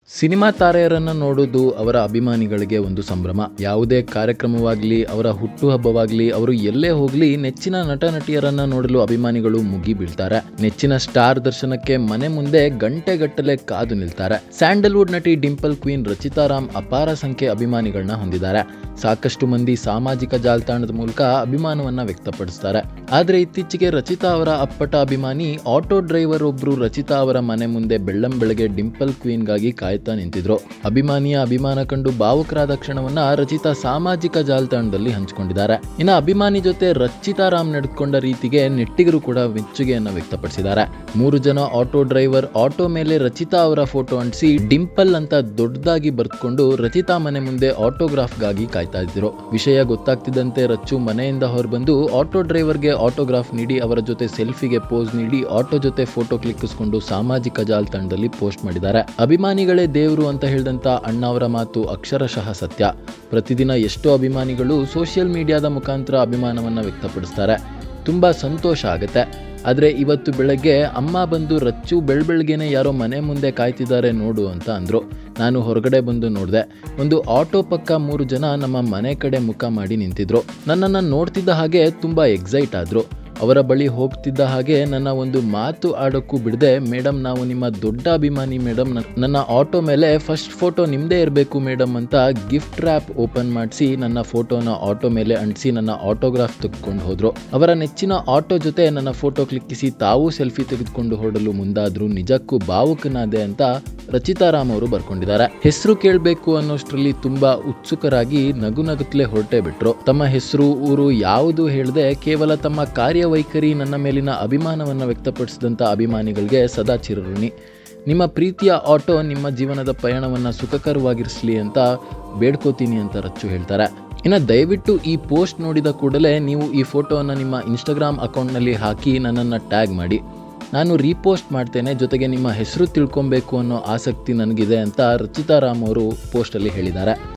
Cinema ತಾರೆಯರನ್ನು ನೋಡೋದು ಅವರ ಅಭಿಮಾನಿಗಳಿಗೆ ಒಂದು ಸಂಭ್ರಮ. ಯಾವುದೇ ಕಾರ್ಯಕ್ರಮವಾಗಲಿ, ಅವರ ಹುಟ್ಟುಹಬ್ಬವಾಗಲಿ, ಅವರು ಎಲ್ಲೇ ಹೋಗಲಿ ನೆಚ್ಚಿನ ನಟ ನಟಿಯರನ್ನ ನೋಡಲು ಅಭಿಮಾನಿಗಳು ಮುಗಿ ಬೀಳ್ತಾರೆ. ನೆಚ್ಚಿನ ಸ್ಟಾರ್ ದರ್ಶನಕ್ಕೆ ಮನೆ ಮುಂದೆ ಗಂಟೆಗಟ್ಟಲೆ ಕಾದು ನಿಲ್ತಾರೆ. ಸ್ಯಾಂಡಲ್ವುಡ್ ನಟಿ ಡಿಂಪಲ್ ಕ್ವೀನ್ ರಚಿತಾ ರಾಮ್ ಅಪಾರ ಸಂಖ್ಯೆ ಅಭಿಮಾನಿಗಳನ್ನ ಹೊಂದಿದ್ದಾರೆ. ಸಾಕಷ್ಟು ಮಂದಿ ಸಾಮಾಜಿಕ ಜಾಲತಾಣದ ಮೂಲಕ ಅಭಿಮಾನವನ್ನ ವ್ಯಕ್ತಪಡಿಸ್ತಾರೆ. ಆದರೆ ಇತ್ತೀಚೆಗೆ ರಚಿತಾ ಅವರ ಅಪ್ಪಟ ಅಭಿಮಾನಿ ಆಟೋ ಡ್ರೈವರ್ ಒಬ್ರು ರಚಿತಾ ಅವರ ಮನೆ ಮುಂದೆ ಬೆಳ್ಳಂಬೆಳಗ್ಗೆ ಡಿಂಪಲ್ ಕ್ವೀನ್ಗಾಗಿ ಕಾಯ್ತಾ ನಿಂತಿದ್ರು. ಅಭಿಮಾನಿಯ ಅಭಿಮಾನ ಕಂಡು ಭಾವುಕರಾದ ಕ್ಷಣವನ್ನ ರಚಿತಾ ಸಾಮಾಜಿಕ ಜಾಲತಾಣದಲ್ಲಿ ಹಂಚಿಕೊಂಡಿದ್ದಾರೆ. ಇನ್ನು ಅಭಿಮಾನಿ ಜೊತೆ ರಚಿತಾ ರಾಮ್ ನಡೆದುಕೊಂಡ ರೀತಿಗೆ ನೆಟ್ಟಿಗರು ಕೂಡ ಮೆಚ್ಚುಗೆಯನ್ನ ವ್ಯಕ್ತಪಡಿಸಿದ್ದಾರೆ. 3 ಜನ ಆಟೋ ಡ್ರೈವರ್ ಆಟೋ ಮೇಲೆ ರಚಿತಾ ಅವರ ಫೋಟೋ ಅಂಟಿಸಿ ಡಿಂಪಲ್ ಅಂತ ದೊಡ್ಡದಾಗಿ ಬರೆದುಕೊಂಡು ರಚಿತಾ ಮನೆ ಮುಂದೆ ಆಟೋಗ್ರಾಫ್ಗಾಗಿ ಕಾಯ್ತಾ ಇದ್ರು. ವಿಷಯ ಗೊತ್ತಾಗ್ತಿದ್ದಂತೆ ರಚ್ಚು ಮನೆಯಿಂದ ಹೊರಬಂದು ಆಟೋ ಡ್ರೈವರ್ಗೆ ಆಟೋಗ್ರಾಫ್ ನೀಡಿ ಅವರ ಜೊತೆ ಸೆಲ್ಫಿಗೆ ಪೋಸ್ ನೀಡಿ ಆಟೋ ಜೊತೆ ಫೋಟೋ ಕ್ಲಿಕ್ಕಿಸಿಕೊಂಡು ಸಾಮಾಜಿಕ ಜಾಲತಾಣದಲ್ಲಿ ಪೋಸ್ಟ್ ಮಾಡಿದ್ದಾರೆ. ಅಭಿಮಾನಿಗಳೇ ದೇವರು ಅಂತ ಹೇಳಿದಂತ ಅಣ್ಣ ಅವರ ಮಾತು ಅಕ್ಷರಶಃ ಸತ್ಯ. ಪ್ರತಿದಿನ ಎಷ್ಟೋ ಅಭಿಮಾನಿಗಳು ಸೋಷಿಯಲ್ ಮೀಡಿಯಾದ ಮುಖಾಂತರ ಅಭಿಮಾನವನ್ನ ವ್ಯಕ್ತಪಡಿಸ್ತಾರೆ. ತುಂಬಾ ಸಂತೋಷ ಆಗುತ್ತೆ. ಆದರೆ ಇವತ್ತು ಬೆಳಗ್ಗೆ ಅಮ್ಮ ಬಂದು ರಚ್ಚು ಬೆಳಬೆಳಗ್ಗೆನೆ ಯಾರೋ ಮನೆ ಮುಂದೆ ಕಾಯ್ತಿದ್ದಾರೆ ನೋಡು ಅಂತ ಅಂದರು. ನಾನು ಹೊರಗಡೆ ಬಂದು ನೋಡಿದೆ. ಒಂದು ಆಟೋ ಪಕ್ಕ 3 ಜನ ನಮ್ಮ ಮನೆ ಕಡೆ ಮುಖ ಮಾಡಿ ನಿಂತಿದ್ರು. ನನ್ನನ್ನು ನೋಡ್ತಿದ್ದ ಹಾಗೆ ತುಂಬ ಎಕ್ಸೈಟ್ ಆದರು. ಅವರ ಬಳಿ ಹೋಗ್ತಿದ್ದ ಹಾಗೆ ನನ್ನ ಒಂದು ಮಾತು ಆಡೋಕ್ಕೂ ಬಿಡದೆ, ಮೇಡಮ್ ನಾವು ನಿಮ್ಮ ದೊಡ್ಡ ಅಭಿಮಾನಿ ಮೇಡಮ್, ನನ್ನ ಆಟೋ ಮೇಲೆ ಫಸ್ಟ್ ಫೋಟೋ ನಿಮ್ಮದೇ ಇರಬೇಕು ಮೇಡಮ್ ಅಂತ ಗಿಫ್ಟ್ ರ್ಯಾಪ್ ಓಪನ್ ಮಾಡಿಸಿ ನನ್ನ ಫೋಟೋನ ಆಟೋ ಮೇಲೆ ಅಂಟಿಸಿ ನನ್ನ ಆಟೋಗ್ರಾಫ್ ತೆಗೆದುಕೊಂಡು ಹೋದ್ರು. ಅವರ ನೆಚ್ಚಿನ ಆಟೋ ಜೊತೆ ನನ್ನ ಫೋಟೋ ಕ್ಲಿಕ್ಕಿಸಿ ತಾವು ಸೆಲ್ಫಿ ತೆಗೆದುಕೊಂಡು ಹೊರಡಲು ಮುಂದಾದ್ರು. ನಿಜಕ್ಕೂ ಭಾವುಕನಾದೆ ಅಂತ ರಚಿತಾ ರಾಮ್ ಅವರು ಬರ್ಕೊಂಡಿದ್ದಾರೆ. ಹೆಸರು ಕೇಳಬೇಕು ಅನ್ನೋಷ್ಟರಲ್ಲಿ ತುಂಬಾ ಉತ್ಸುಕರಾಗಿ ನಗುನಗುತ್ತಲೇ ಹೊರಟೇ ಬಿಟ್ರು. ತಮ್ಮ ಹೆಸರು, ಊರು ಯಾವುದು ಹೇಳದೆ ಕೇವಲ ತಮ್ಮ ಕಾರ್ಯವೈಖರಿ, ನನ್ನ ಮೇಲಿನ ಅಭಿಮಾನವನ್ನ ವ್ಯಕ್ತಪಡಿಸಿದಂಥ ಅಭಿಮಾನಿಗಳಿಗೆ ಸದಾ ಚಿರಋಣಿ. ನಿಮ್ಮ ಪ್ರೀತಿಯ ಆಟೋ ನಿಮ್ಮ ಜೀವನದ ಪಯಣವನ್ನ ಸುಖಕರವಾಗಿರಿಸಲಿ ಅಂತ ಬೇಡ್ಕೋತೀನಿ ಅಂತ ರಚ್ಚು ಹೇಳ್ತಾರೆ. ಇನ್ನು ದಯವಿಟ್ಟು ಈ ಪೋಸ್ಟ್ ನೋಡಿದ ಕೂಡಲೇ ನೀವು ಈ ಫೋಟೋವನ್ನು ನಿಮ್ಮ ಇನ್ಸ್ಟಾಗ್ರಾಮ್ ಅಕೌಂಟ್ನಲ್ಲಿ ಹಾಕಿ ನನ್ನನ್ನು ಟ್ಯಾಗ್ ಮಾಡಿ. ನಾನು ರೀಪೋಸ್ಟ್ ಮಾಡ್ತೇನೆ. ಜೊತೆಗೆ ನಿಮ್ಮ ಹೆಸರು ತಿಳ್ಕೊಬೇಕು ಅನ್ನೋ ಆಸಕ್ತಿ ನನಗಿದೆ ಅಂತ ರಚಿತಾ ರಾಮ್ ಅವರು ಪೋಸ್ಟಲ್ಲಿ ಹೇಳಿದ್ದಾರೆ.